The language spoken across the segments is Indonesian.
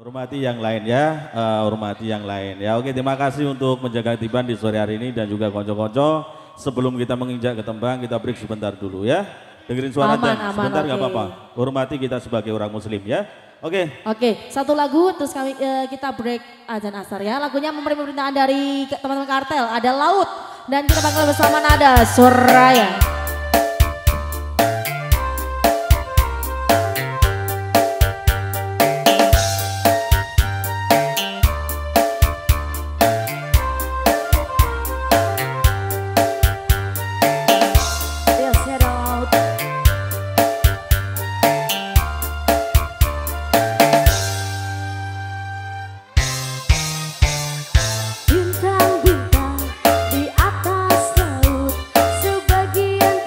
Hormati yang lain ya, hormati yang lain ya. Oke, terima kasih untuk menjaga tiban di sore hari ini dan juga konco-konco. Sebelum kita menginjak ke tembang, kita break sebentar dulu ya. Dengerin suara dan sebentar nggak apa-apa. Hormati kita sebagai orang muslim ya. Oke. Oke, satu lagu terus kita break azan asar ya. Lagunya memberi pemerintahan dari teman-teman kartel, ada Laut dan kita bakal bersama nada Suraya. Bintang-bintang di atas laut, sebagian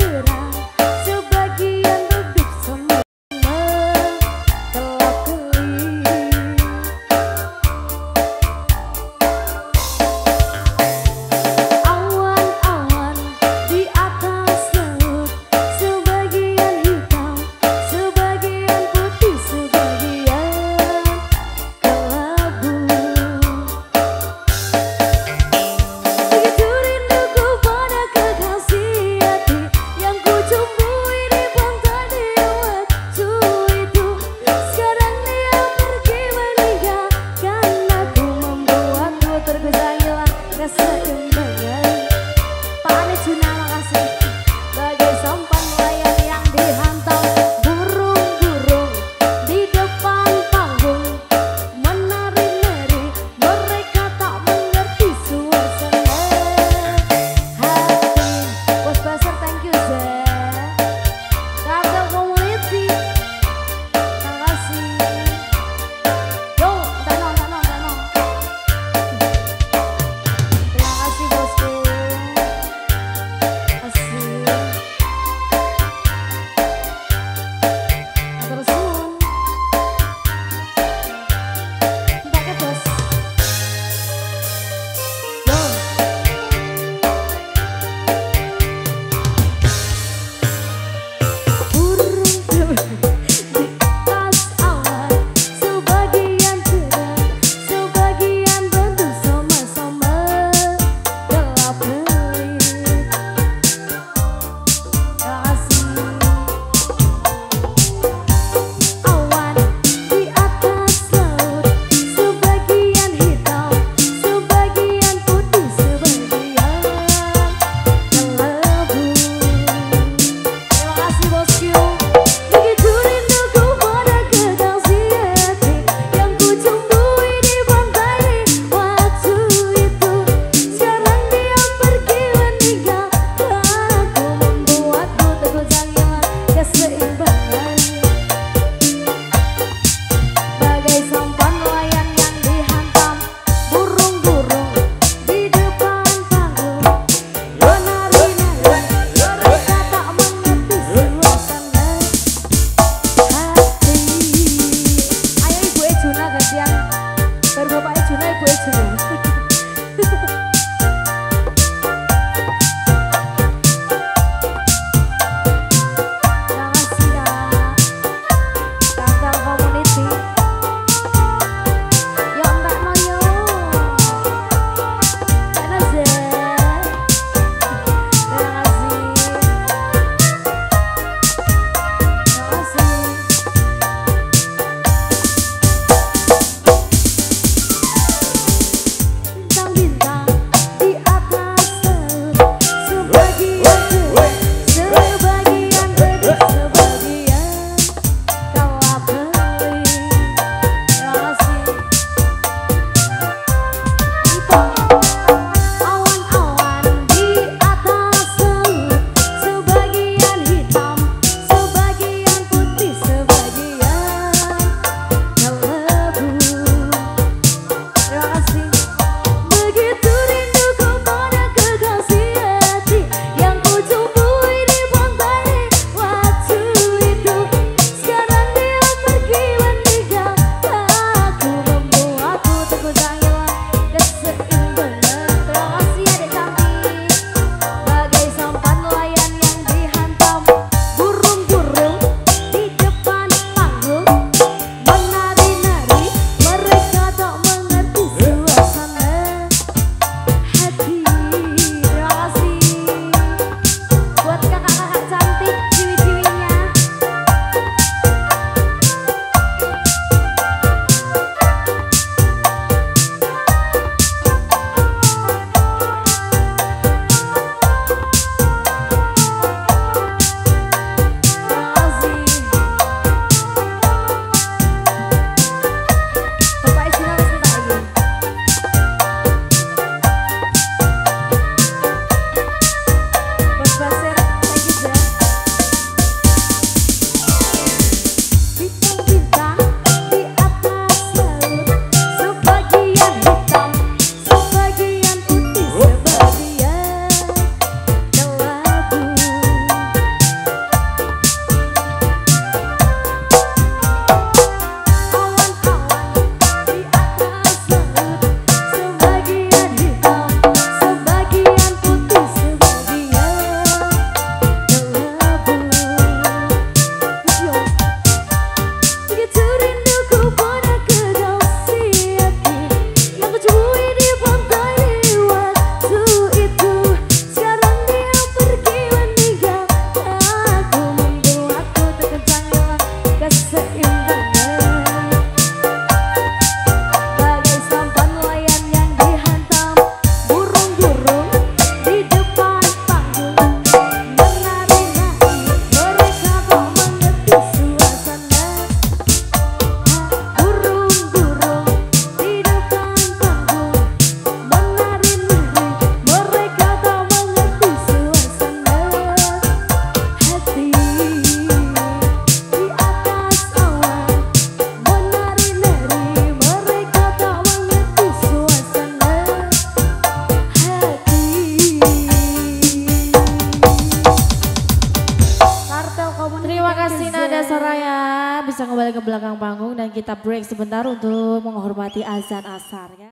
Nada Soraya bisa kembali ke belakang panggung dan kita break sebentar untuk menghormati azan asar ya.